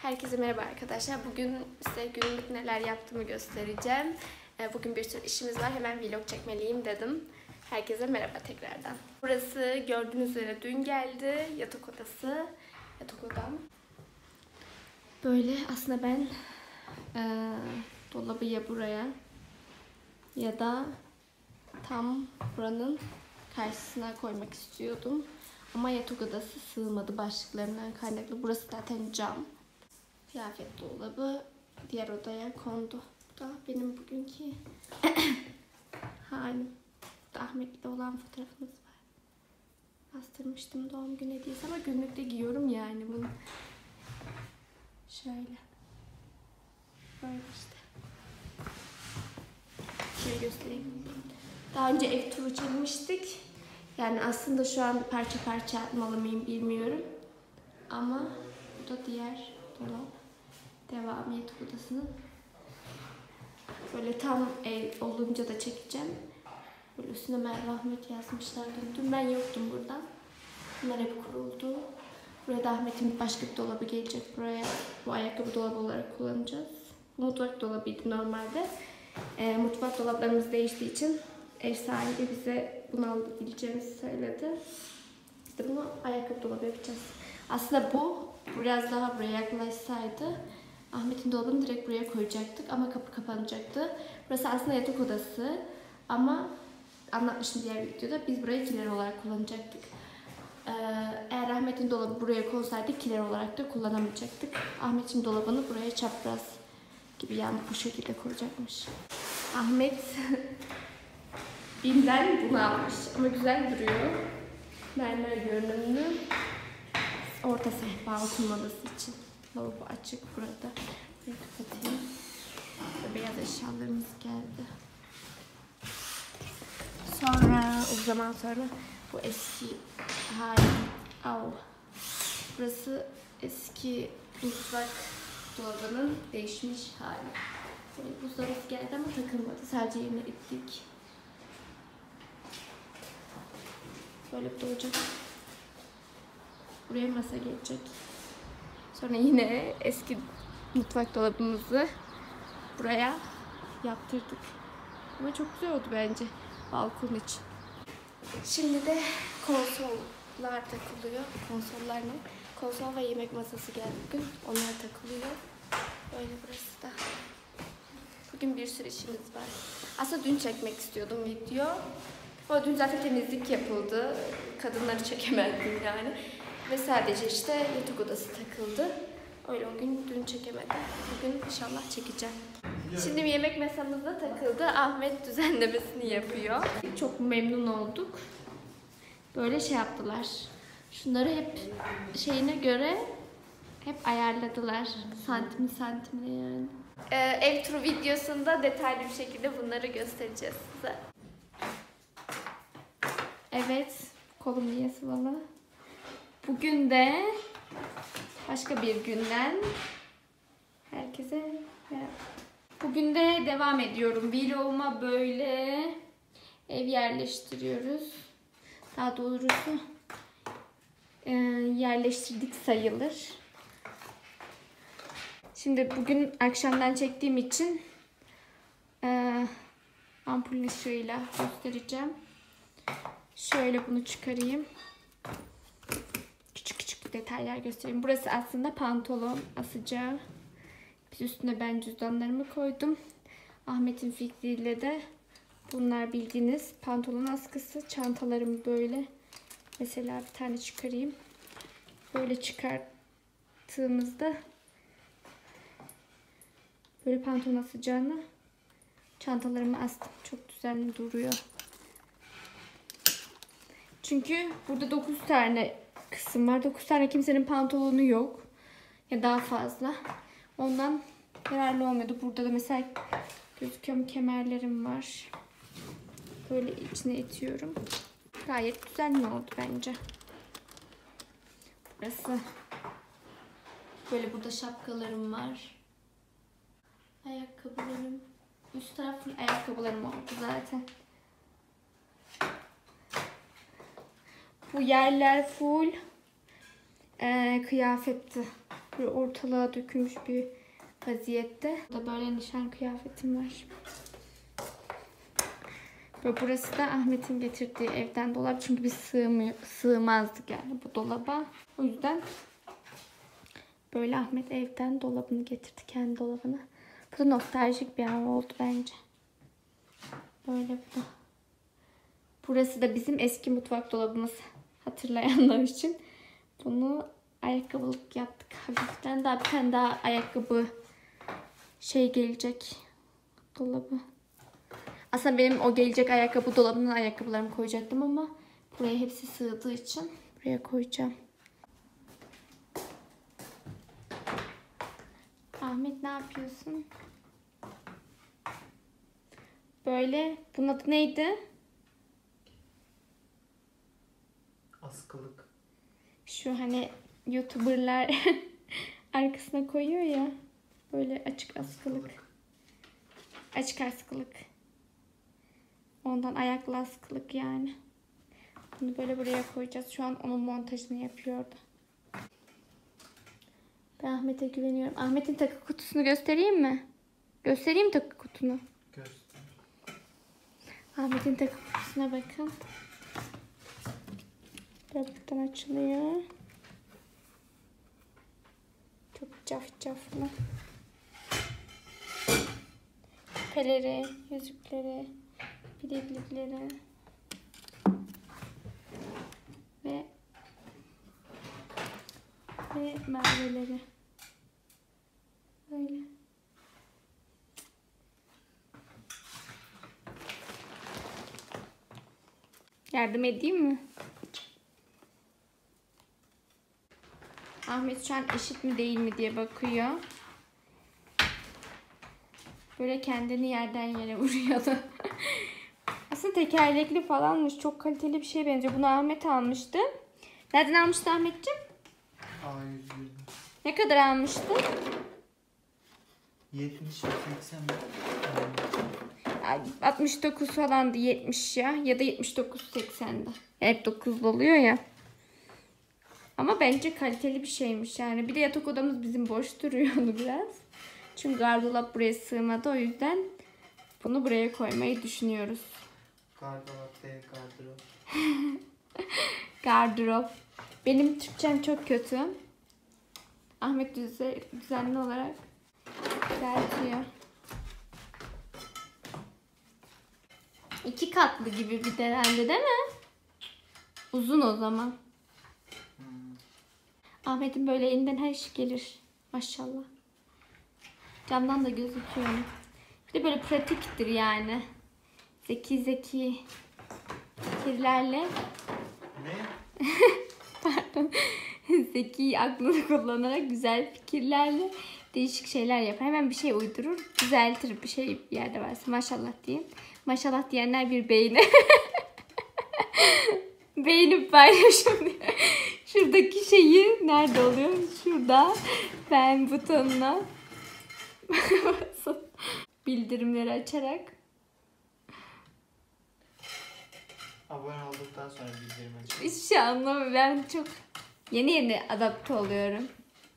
Herkese merhaba arkadaşlar. Bugün size günlük neler yaptığımı göstereceğim. Bugün bir sürü işimiz var. Hemen vlog çekmeliyim dedim. Herkese merhaba tekrardan. Burası gördüğünüz üzere dün geldi. Yatak odası. Yatak odam. Böyle aslında ben dolabı ya buraya ya da tam buranın karşısına koymak istiyordum. Ama yatak odası sığmadı başlıklarından kaynaklı. Burası zaten cam. Kıyafet dolabı diğer odaya kondu. Bu da benim bugünkü halim. Ahmet'le olan fotoğrafımız var. Bastırmıştım doğum günü hediyesi ama günlükte giyiyorum yani bunu. Şöyle. Böyle işte. Şöyle göstereyim. Daha önce ev turu çekmiştik. Yani aslında şu an parça parça atmalı mıyım bilmiyorum. Ama bu da diğer dolap. Devam yatak odasının. Böyle tam ev olunca da çekeceğim. Böyle üstüne Merve Ahmet yazmışlar. Dün ben yoktum burada. Bunlar hep kuruldu. Buraya da Ahmet'in başka bir dolabı gelecek buraya. Bu ayakkabı dolabı olarak kullanacağız. Bu mutfak dolabıydı normalde. Mutfak dolaplarımız değiştiği için ev sahibi bize bunu alabileceğimizi söyledi. Biz de bunu ayakkabı dolabı yapacağız. Aslında bu biraz daha buraya yaklaşsaydı Ahmet'in dolabını direkt buraya koyacaktık ama kapı kapanacaktı. Burası aslında yatak odası ama anlatmıştım diğer videoda biz burayı kiler olarak kullanacaktık. Eğer Ahmet'in dolabı buraya koysaydı kiler olarak da kullanamayacaktık. Ahmet'in dolabını buraya çapraz gibi yani bu şekilde koyacakmış. Ahmet BİM'den bunu almış ama güzel duruyor. Mermer görünümlü. Orta sehpa oturmaması için. Lavabo açık burada. Bir kapatayım. Beyaz eşyalarımız geldi. Sonra o zaman sonra bu eski hali. Burası eski mutfak dolabının değişmiş hali. Böyle buzdolabı geldi ama takılmadı. Sadece yerine ittik. Böyle bir olacak. Buraya masa gelecek. Sonra yine eski mutfak dolabımızı buraya yaptırdık. Ama çok güzel oldu bence balkon için. Şimdi de konsollar takılıyor. Konsollar ne? Konsol ve yemek masası geldi bugün. Onlar takılıyor. Böyle burası da. Bugün bir sürü işimiz var. Aslında dün çekmek istiyordum video. Ama dün zaten temizlik yapıldı. Kadınları çekemezdim yani. Ve sadece işte yatak odası takıldı. Öyle o gün dün çekemedim. Bugün inşallah çekeceğim. Şimdi yemek masamızda takıldı. Ahmet düzenlemesini yapıyor. Çok memnun olduk. Böyle şey yaptılar. Şunları hep şeyine göre hep ayarladılar. Santimine yani. Ev turu videosunda detaylı bir şekilde bunları göstereceğiz size. Evet. Kolum niye sıvalı? Bugün de başka bir günden herkese merhaba. Bugün de devam ediyorum. Vloguma böyle ev yerleştiriyoruz. Daha doğrusu yerleştirdik sayılır. Şimdi bugün akşamdan çektiğim için ampul ışığıyla göstereceğim. Şöyle bunu çıkarayım. Küçük detaylar göstereyim. Burası aslında pantolon asacağı. Biz üstüne ben cüzdanlarımı koydum. Ahmet'in fikriyle de bunlar bildiğiniz pantolon askısı. Çantalarım böyle. Mesela bir tane çıkarayım. Böyle çıkarttığımızda böyle pantolon asacağını çantalarımı astım. Çok düzenli duruyor. Çünkü burada 9 tane kısım var. 9 tane kimsenin pantolonu yok. Ya daha fazla. Ondan yararlı olmuyordu. Burada da mesela gözüküyor kemerlerim var. Böyle içine itiyorum. Gayet düzenli oldu bence. Burası. Böyle burada şapkalarım var. Ayakkabılarım. Üst tarafı ayakkabılarım oldu zaten. Bu yerler full kıyafetti. Böyle ortalığa dökülmüş bir vaziyette. Burada böyle nişan kıyafetim var. Ve burası da Ahmet'in getirdiği evden dolap. Çünkü biz sığmazdık yani bu dolaba. O yüzden böyle Ahmet evden dolabını getirdi, kendi dolabını. Bu da nostaljik bir an oldu bence. Böyle bu da. Burası da bizim eski mutfak dolabımız. Hatırlayanlar için. Bunu ayakkabılık yaptık hafiften. Daha bir tane daha ayakkabı gelecek. Dolabı. Aslında benim o gelecek ayakkabı dolabına ayakkabılarımı koyacaktım ama buraya hepsi sığdığı için buraya koyacağım. Ahmet ne yapıyorsun? Böyle bunun adı neydi? Askılık. Şu hani YouTuber'lar arkasına koyuyor ya. Böyle açık askılık. Açık askılık. Ondan ayaklı askılık yani. Bunu böyle buraya koyacağız. Şu an onun montajını yapıyordu. Ben Ahmet'e güveniyorum. Ahmet'in takı kutusunu göstereyim mi? Göstereyim takı kutunu. Göster. Ahmet'in takı kutusuna bakın. Buradan açılıyor. Çok cafcaflı. Küpeleri, yüzükleri, bileklikleri ve merveleri. Böyle. Yardım edeyim mi? Ahmet şu an eşit mi değil mi diye bakıyor. Böyle kendini yerden yere vuruyordu. Aslında tekerlekli falanmış. Çok kaliteli bir şeye benziyor. Bunu Ahmet almıştı. Nereden almıştı Ahmetciğim? A101'de. Ne kadar almıştı? 70-80 69 falandı, 70 ya. Ya da 79-80'di. Hep 9'lu oluyor ya. Ama bence kaliteli bir şeymiş yani. Bir de yatak odamız bizim boş duruyordu biraz. Çünkü gardırop buraya sığmadı. O yüzden bunu buraya koymayı düşünüyoruz. Gardırop değil, gardırop. Gardırop. Benim Türkçem çok kötü. Ahmet düzenli olarak düzeltiyor. 2 katlı gibi bir de herhalde değil mi? Uzun o zaman. Ahmet'in böyle elinden her iş gelir. Maşallah. Camdan da gözüküyor. Bir de böyle pratiktir yani. Zeki fikirlerle. Ne? Pardon. Zeki aklını kullanarak güzel fikirlerle değişik şeyler yapar. Hemen bir şey uydurur, düzeltir bir şey bir yerde varsa. Maşallah diyeyim. Maşallah diyenler bir beğeni. Beğenip paylaşım diye. Şuradaki şeyi nerede oluyor? Şurada. Beğen butonuna bildirimleri açarak. Abone olduktan sonra bildirim açın. Hiçbir şey anlamıyorum. Ben çok yeni adapte oluyorum.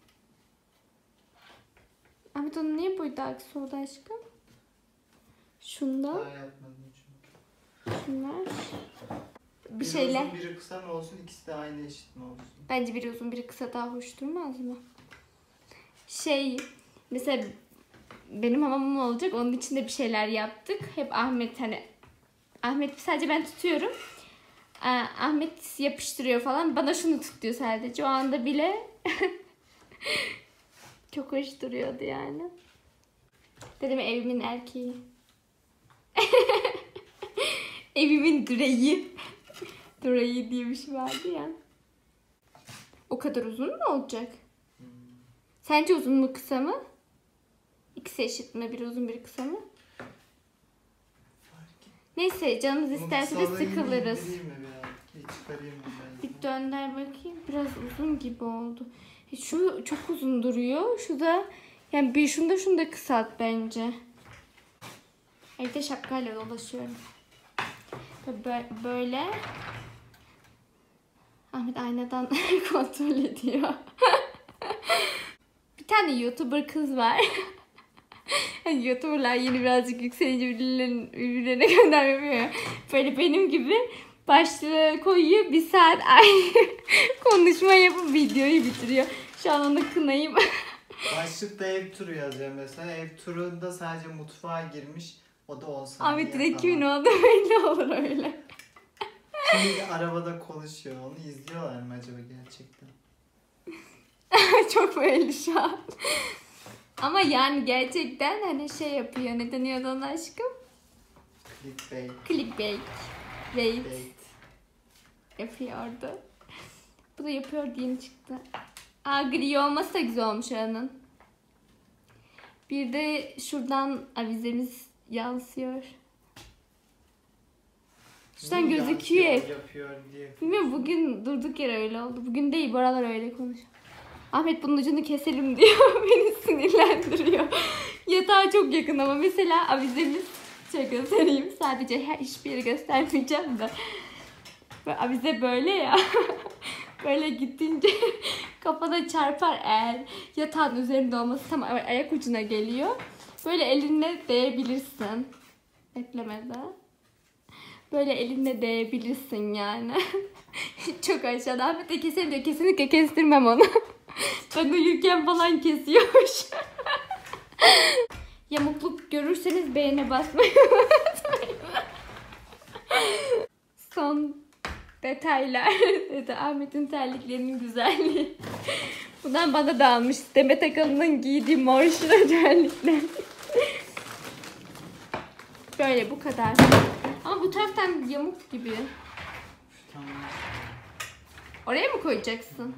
Ahmet onun niye boyu daha kısa oldu aşkım? Şunda. Daha yapmadım çünkü. Şunlar. Bir Biri şeyler. uzun, biri kısa mı olsun, ikisi de aynı eşit mi olsun? Bence biri uzun biri kısa daha hoş durmaz mı? Mesela benim hamamım olacak. Onun içinde bir şeyler yaptık. Hep Ahmet sadece ben tutuyorum. Ahmet yapıştırıyor falan. Bana şunu tut diyor sadece. O anda bile çok hoş duruyordu yani. Dedim evimin erkeği. Evimin direği. Direği diye bir şey vardı ya. O kadar uzun mu olacak? Sence uzun mu kısa mı? İkisi eşit mi? Biri uzun biri kısa mı? Neyse canımız isterse de sıkılırız. Çıkarayım mı ben? Bir dönder bakayım. Biraz uzun gibi oldu. Şu çok uzun duruyor. Şu da yani şunu da kısalt bence. Evde şapkayla dolaşıyorum. Böyle. Ahmet aynadan kontrol ediyor. Bir tane YouTuber kız var. Hani YouTuber'lar yeni birazcık yükselince birbirlerine gönderme yapıyor. Böyle benim gibi başlığı koyuyor. 1 saat aynı konuşma yapıp videoyu bitiriyor. Şu an onu kınayım. Başlıkta ev turu yazıyor mesela. Ev turunda sadece mutfağa girmiş. O da 10 saniye Ahmet direkt falan. kimin oldu belli olur öyle. Şimdi arabada konuşuyor. Onu izliyorlar mı acaba gerçekten? Çok belli şu an. Ama yani gerçekten hani şey yapıyor. Ne deniyordu ona aşkım? Clickbait. Clickbait. Bait. Yapıyordu. Bu da yapıyor diye çıktı. Aa, gri olması da güzel olmuş Aran'ın. Bir de şuradan avizemiz yansıyor. Şuradan Niye gözüküyor. yapıyor diye. Bilmiyorum, bugün durduk yere öyle oldu. Bugün değil, bu aralar öyle konuşuyor. Ahmet bunun ucunu keselim diyor. Beni sinirlendiriyor. Yatağa çok yakın ama mesela avizemiz, şöyle göstereyim. Sadece hiçbir yeri göstermeyeceğim de. Böyle avize böyle ya. Böyle gittince kafana çarpar eğer yatağın üzerinde olması tam ayak ucuna geliyor. Böyle elinle değebilirsin. Beklemede. Böyle elinle değebilirsin yani. Çok aşağıda. Ahmet de keselim diyor. Kesinlikle kestirmem onu. Ben uyurken falan kesiyormuş. Yamukluk görürseniz beğene basmayı unutmayın. Son detaylar dedi. Ahmet'in terliklerinin güzelliği. Bundan bana da almış. Demet Akalın'ın giydiği mor şıra terlikler. Böyle bu kadar. Ama bu taraftan yamuk gibi. Tamam. Oraya mı koyacaksın?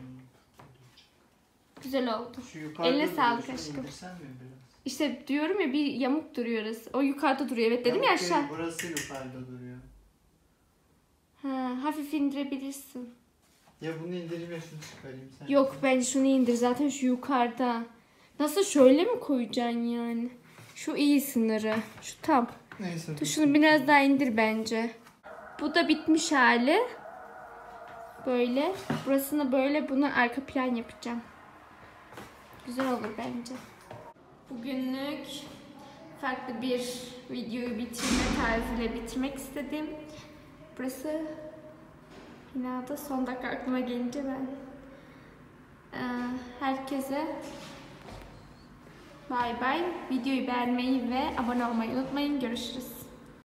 Güzel oldu. Şu yukarıda Eline duruyor, sağlık şunu aşkım. indirsen mi biraz? İşte diyorum ya, bir yamuk duruyor orası. O yukarıda duruyor. Evet dedim ya Yamuk aşağı. değil, burası yukarıda duruyor. Ha, hafif indirebilirsin. Ya bunu indireyim ya şunu çıkarayım sen. Yok, bence şunu indir. Zaten şu yukarıda. Nasıl, şöyle mi koyacaksın yani? Şu iyi sınırı. Şu tam. Neyse. Dur, şunu biraz daha indir bence. Bu da bitmiş hali. Böyle. Burasını böyle, bunu arka plan yapacağım. Güzel olur bence. Bugünlük farklı bir videoyu bitirme tarzıyla bitirmek istedim. Burası binada son dakika aklıma gelince ben herkese bay bay. Videoyu beğenmeyi ve abone olmayı unutmayın. Görüşürüz.